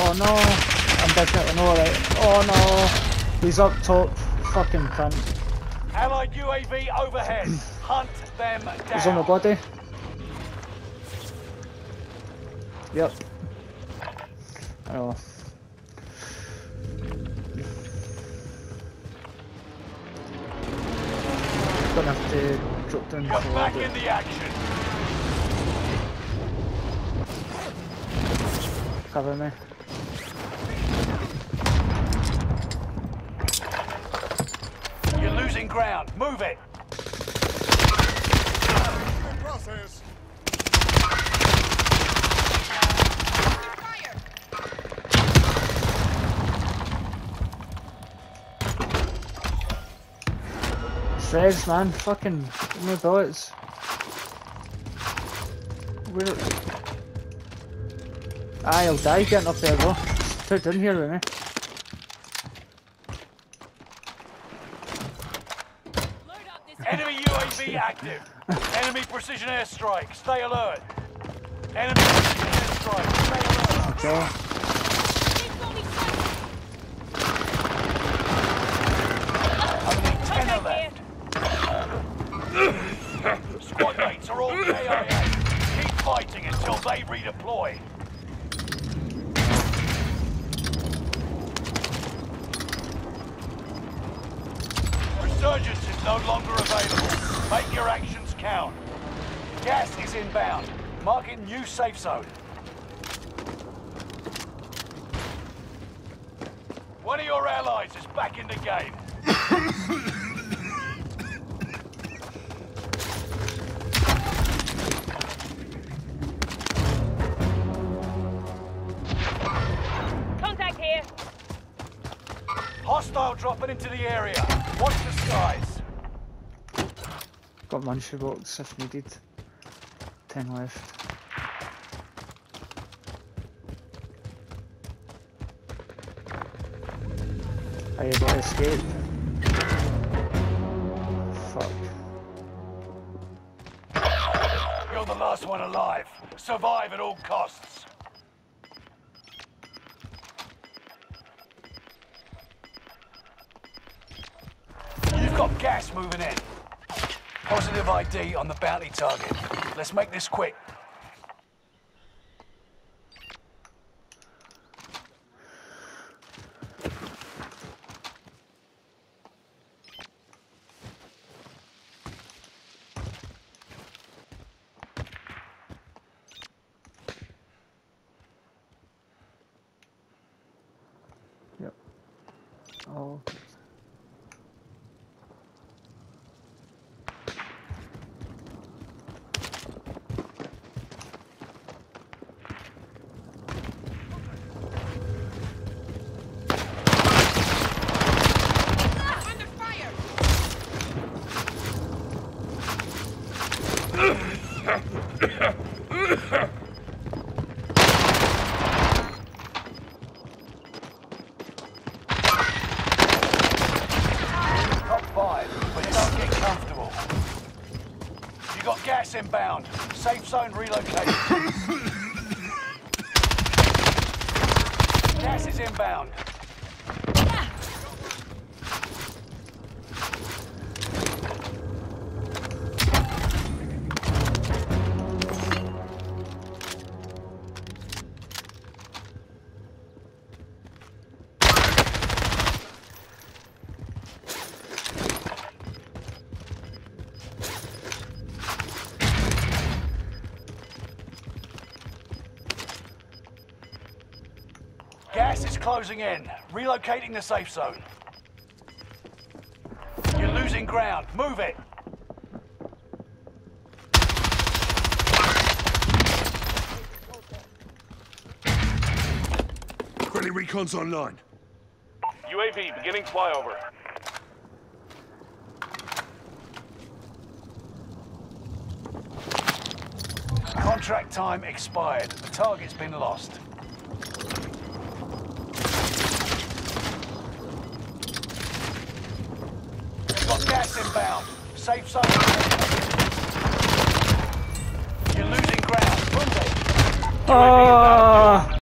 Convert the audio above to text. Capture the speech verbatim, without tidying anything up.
Oh no! I'm definitely no right. Oh no! He's up top. Fucking cunt. Allied U A V overhead. Hunt them down. He's on the body. Yep. Oh. Gonna have to drop down You're forward. back in the action. Cover me. You're losing ground. Move it. Process. Shreds, man. Fucking no bullets. Where? Aye, I'll die getting up there though. Put it in here with me. Enemy U A V active. Enemy precision airstrike. Stay alert. Enemy precision airstrike. Stay alert. Okay. Only ten are left. Squad mates are all K I A. Keep fighting until they redeploy. Resurgence is no longer available. Make your actions count. Gas is inbound. Marking new safe zone. One of your allies is back in the game. Contact here. Hostile dropping into the area. Watch the skies. Got munchie box if needed. Ten left. Are you able to escape? Fuck. You're the last one alive. Survive at all costs. You've got gas moving in. Positive I D on the bounty target. Let's make this quick. Yep. Oh. Under fire. Top five, but don't get comfortable. You got gas inbound. Safe zone relocated. Gas is inbound. Gas is closing in. Relocating the safe zone. You're losing ground. Move it. Friendly recon's online. U A V beginning flyover. Contract time expired. The target's been lost. You've got gas inbound. Safe zone. You're losing ground. Move it. Oh.